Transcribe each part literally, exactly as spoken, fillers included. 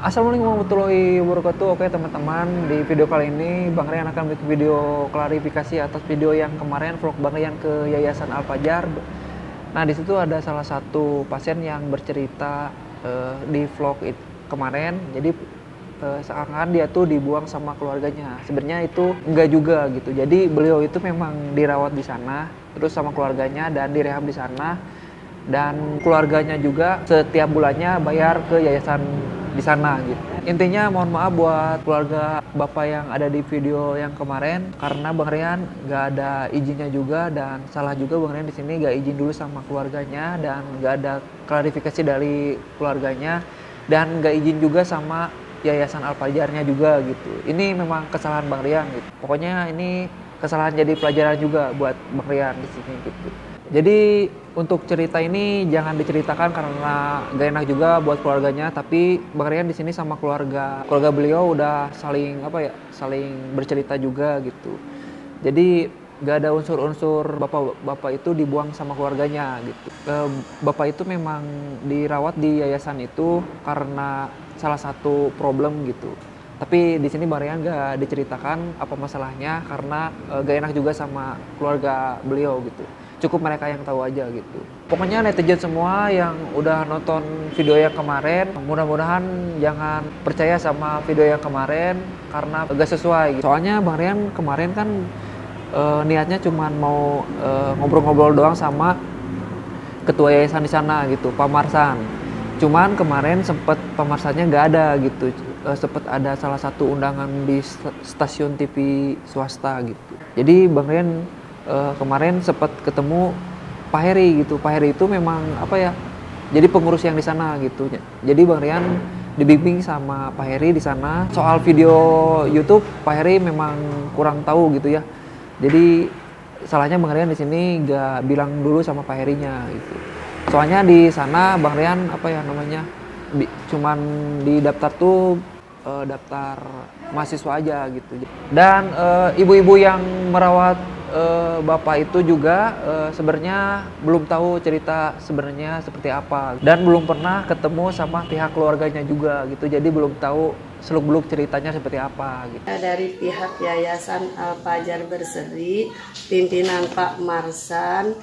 Assalamualaikum warahmatullahi wabarakatuh. Oke teman-teman, di video kali ini Bang Rian akan bikin video klarifikasi atas video yang kemarin vlog Bang Rian ke Yayasan Al-Fajar. Nah di situ ada salah satu pasien yang bercerita uh, di vlog it, kemarin. Jadi uh, seakan dia tuh dibuang sama keluarganya. Sebenarnya itu enggak juga gitu. Jadi beliau itu memang dirawat di sana, terus sama keluarganya dan direhab di sana. Dan keluarganya juga setiap bulannya bayar ke yayasan di sana gitu. Intinya mohon maaf buat keluarga bapak yang ada di video yang kemarin karena Bang Rian nggak ada izinnya juga, dan salah juga Bang Rian di sini nggak izin dulu sama keluarganya dan nggak ada klarifikasi dari keluarganya dan nggak izin juga sama Yayasan Al-Fajarnya juga gitu. Ini memang kesalahan Bang Rian gitu. Pokoknya ini kesalahan jadi pelajaran juga buat Bang Rian di sini gitu. Jadi untuk cerita ini jangan diceritakan karena gak enak juga buat keluarganya, tapi Bang Rian di sini sama keluarga keluarga beliau udah saling apa ya, saling bercerita juga gitu. Jadi gak ada unsur-unsur bapak bapak itu dibuang sama keluarganya gitu. E, bapak itu memang dirawat di yayasan itu karena salah satu problem gitu. Tapi di sini Bang Rian gak diceritakan apa masalahnya karena e, gak enak juga sama keluarga beliau gitu. Cukup mereka yang tahu aja gitu. Pokoknya netizen semua yang udah nonton video yang kemarin, mudah-mudahan jangan percaya sama video yang kemarin karena gak sesuai gitu. Soalnya Bang Rian kemarin kan e, niatnya cuman mau ngobrol-ngobrol doang sama ketua yayasan di sana gitu, Pak Marsan. Cuman kemarin sempet Pak Marsannya nggak ada gitu, e, sempet ada salah satu undangan di stasiun T V swasta gitu. Jadi Bang Rian Uh, kemarin sempat ketemu Pak Heri gitu. Pak Heri itu memang apa ya, jadi pengurus yang di sana gitu. Jadi Bang Rian dibimbing sama Pak Heri di sana. Soal video YouTube Pak Heri memang kurang tahu gitu ya. Jadi salahnya Bang Rian di sini nggak bilang dulu sama Pak Herinya gitu. Soalnya di sana Bang Rian apa ya namanya, di, cuman di daftar tuh uh, daftar mahasiswa aja gitu. Dan uh, ibu-ibu yang merawat Uh, bapak itu juga uh, sebenarnya belum tahu cerita sebenarnya seperti apa dan belum pernah ketemu sama pihak keluarganya juga gitu, jadi belum tahu seluk-beluk ceritanya seperti apa gitu. Dari pihak Yayasan Al-Fajar Berseri, pimpinan Pak Marsan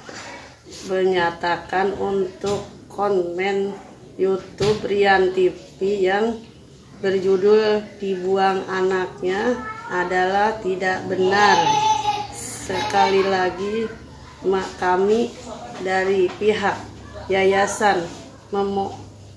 menyatakan untuk konten YouTube Rian T V yang berjudul "Dibuang Anaknya" adalah tidak benar. Sekali lagi kami dari pihak yayasan mem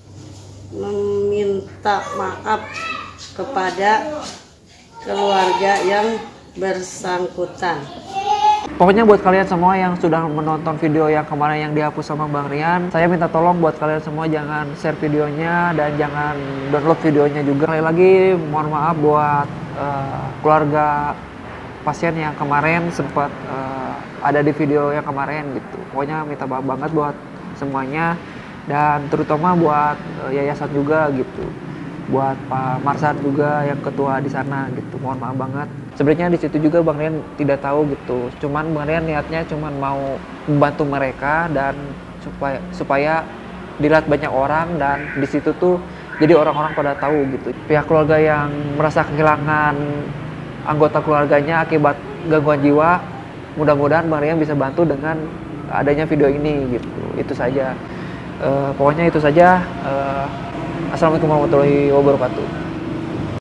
meminta maaf kepada keluarga yang bersangkutan. Pokoknya buat kalian semua yang sudah menonton video yang kemarin yang dihapus sama Bang Rian, saya minta tolong buat kalian semua jangan share videonya dan jangan download videonya juga. Sekali lagi mohon maaf buat uh, keluarga pasien yang kemarin sempat uh, ada di video yang kemarin gitu. Pokoknya minta maaf banget buat semuanya dan terutama buat uh, yayasan juga gitu. Buat Pak Marsan juga yang ketua di sana gitu. Mohon maaf banget. Sebenarnya di situ juga Bang Rian tidak tahu gitu. Cuman Bang Rian niatnya cuman mau membantu mereka dan supaya supaya dilihat banyak orang dan di situ tuh jadi orang-orang pada tahu gitu. Pihak keluarga yang merasa kehilangan anggota keluarganya akibat gangguan jiwa, mudah-mudahan Bang Rian bisa bantu dengan adanya video ini gitu. Itu saja. Uh, pokoknya itu saja. Uh, Assalamualaikum warahmatullahi wabarakatuh.